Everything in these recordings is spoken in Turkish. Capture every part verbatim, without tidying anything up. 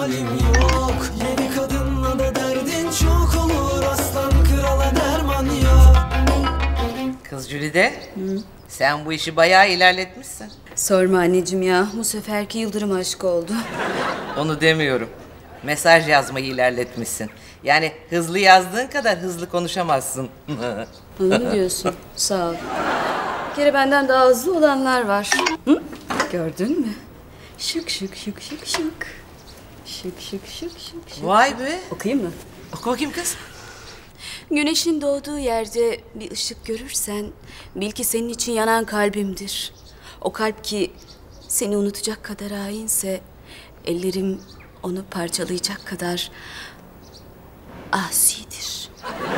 halim yok. Yeni kadınla da derdin çok olur, aslan krala derman yok. Kız Jülide, Hı? sen bu işi bayağı ilerletmişsin. Sorma anneciğim ya, bu seferki yıldırım aşkı oldu. Onu demiyorum. Mesaj yazmayı ilerletmişsin. Yani hızlı yazdığın kadar hızlı konuşamazsın. Onu mu diyorsun? Sağ ol. Bir kere benden daha hızlı olanlar var. Hı? Gördün mü? Şık şık şık şık şık. Şık şık şık şık şık. Vay be. Okuyayım mı? Oku bakayım kız. Güneşin doğduğu yerde bir ışık görürsen bil ki senin için yanan kalbimdir. O kalp ki seni unutacak kadar hainse ellerim onu parçalayacak kadar asidir.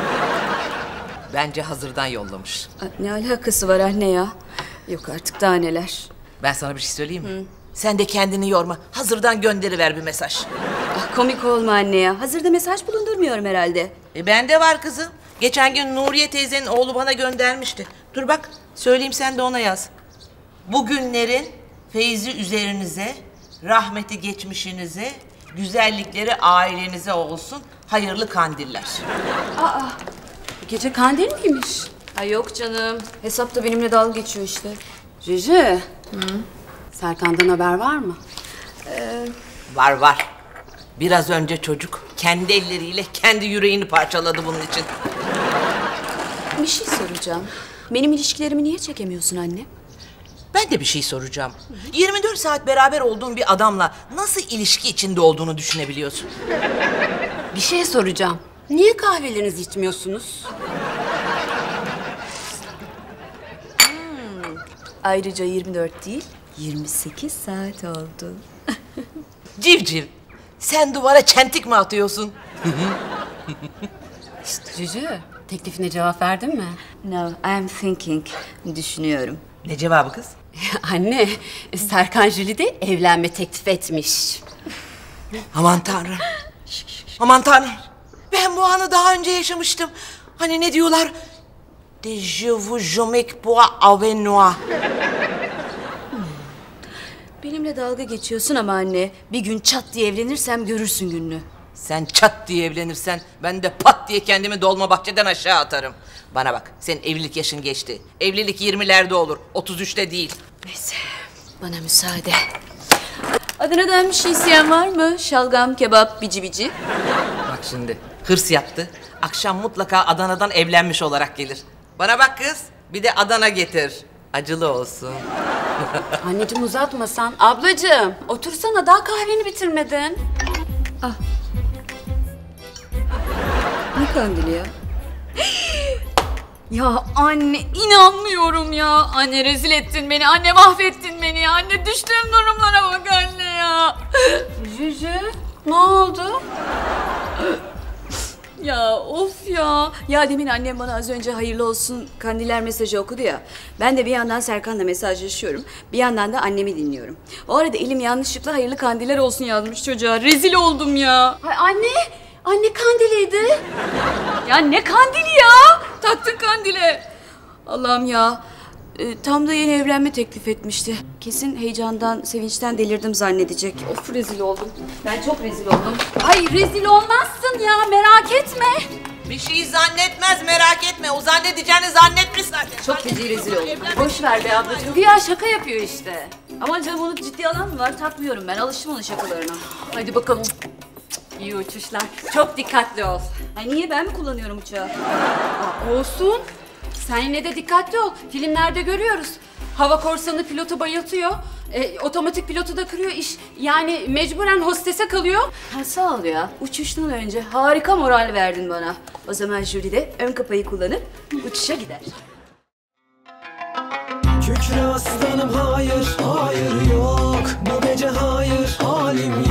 Bence hazırdan yollamış. Ne alakası var anne ya? Yok artık daha neler. Ben sana bir şey söyleyeyim mi? Hı. Sen de kendini yorma. Hazırdan gönderiver bir mesaj. Ah, komik olma anne ya. Hazırda mesaj bulundurmuyorum herhalde. E bende var kızım. Geçen gün Nuriye teyzenin oğlu bana göndermişti. Dur bak söyleyeyim sen de ona yaz. Bugünlerin feyzi üzerinize, rahmeti geçmişinize, güzellikleri ailenize olsun. Hayırlı kandiller. Aa, gece kandil miymiş? Ay yok canım. Hesapta benimle dalga geçiyor işte. Cüce. Hı? Serkan'dan haber var mı? Ee... Var var. Biraz önce çocuk kendi elleriyle kendi yüreğini parçaladı bunun için. Bir şey soracağım. Benim ilişkilerimi niye çekemiyorsun anne? Ben de bir şey soracağım. yirmi dört saat beraber olduğun bir adamla nasıl ilişki içinde olduğunu düşünebiliyorsun? Bir şey soracağım. Niye kahvelerinizi içmiyorsunuz? Hmm. Ayrıca yirmi dört değil, yirmi sekiz saat oldu. Civciv, sen duvara çentik mi atıyorsun? İşte Cücü, teklifine cevap verdin mi? No, I'm thinking. Düşünüyorum. Ne cevabı kız? Anne, Serkan Jülide evlenme teklif etmiş. Aman Tanrım. Aman Tanrım. Ben bu anı daha önce yaşamıştım. Hani ne diyorlar? De je vous jomec pour avec moi. Benimle dalga geçiyorsun ama anne. Bir gün çat diye evlenirsem görürsün gününü. Sen çat diye evlenirsen ben de pat diye kendimi Dolmabahçe'den aşağı atarım. Bana bak, senin evlilik yaşın geçti. Evlilik yirmilerde olur, otuz üçte değil. Neyse, bana müsaade. Adana'dan bir şey isteyen var mı? Şalgam, kebap, bici bici. Bak şimdi, hırs yaptı. Akşam mutlaka Adana'dan evlenmiş olarak gelir. Bana bak kız, bir de Adana getir. Acılı olsun. Anneciğim uzatmasan. Ablacığım, otursana, daha kahveni bitirmedin. Ah. Ne kandili ya? Ya anne inanmıyorum ya. Anne rezil ettin beni. Anne mahvettin beni ya. Anne düştüğüm durumlara bak anne ya. Cücü ne oldu? Ya of ya. Ya demin annem bana az önce hayırlı olsun kandiller mesajı okudu ya. Ben de bir yandan Serkan'la mesajlaşıyorum. Bir yandan da annemi dinliyorum. O arada elim yanlışlıkla hayırlı kandiller olsun yazmış çocuğa. Rezil oldum ya. Ay anne. Anne kandiliydi. Ya ne kandili ya? Taktın kandile. Allah'ım ya. E, tam da yeni evlenme teklif etmişti. Kesin heyecandan, sevinçten delirdim zannedecek. Of rezil oldum. Ben çok rezil oldum. Ay rezil olmazsın ya, merak etme. Bir şey zannetmez, merak etme. O zannedeceğini zannetmiş zaten. Çok feci rezil oldum. Boş ver be ablacığım. Güya şaka yapıyor işte. Ama canım onu ciddi alan mı var? Takmıyorum ben. Alıştım onun şakalarına. Hadi bakalım. İyi uçuşlar. Çok dikkatli ol. Ay niye ben mi kullanıyorum uçağı? Aa, olsun. Sen yine de dikkatli ol. Filmlerde görüyoruz. Hava korsanı pilotu bayıltıyor. E, otomatik pilotu da kırıyor. İş yani mecburen hostese kalıyor. Ha, sağ ol ya. Uçuştan önce harika moral verdin bana. O zaman jüri de ön kapıyı kullanıp uçuşa gider. Kükre aslanım hayır, hayır yok. Bu gece hayır, halim yok.